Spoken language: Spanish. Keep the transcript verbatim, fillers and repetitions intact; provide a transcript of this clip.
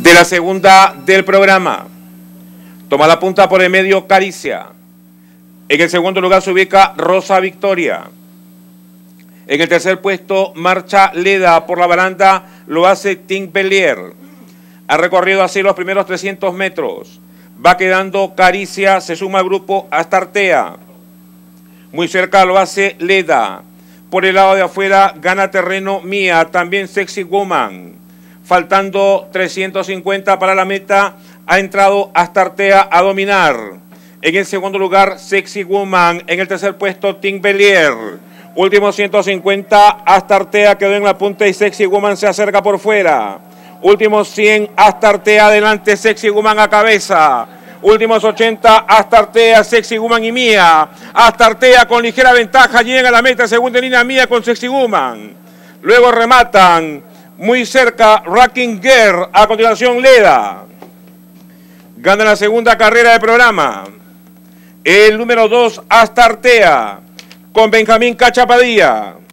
de la segunda del programa. Toma la punta por el medio Caricia. En el segundo lugar se ubica Rosa Victoria. En el tercer puesto marcha Leda. Por la baranda lo hace Team Belier. Ha recorrido así los primeros trescientos metros. Va quedando Caricia, se suma al grupo Astartea. Muy cerca lo hace Leda. Por el lado de afuera gana terreno Mía, también Sexy Woman. Faltando trescientos cincuenta para la meta, ha entrado Astartea a dominar. En el segundo lugar, Sexy Woman. En el tercer puesto, Team Belier. Últimos ciento cincuenta, Astartea quedó en la punta y Sexy Woman se acerca por fuera. Últimos cien, Astartea adelante, Sexy Woman a cabeza. Últimos ochenta, Astartea, Sexy Woman y Mía. Astartea con ligera ventaja llega a la meta, segunda línea Mía con Sexy Woman. Luego rematan muy cerca Rocking Girl, a continuación Leda. Gana la segunda carrera del programa. El número dos, Astartea, con Benjamín Cachapadilla.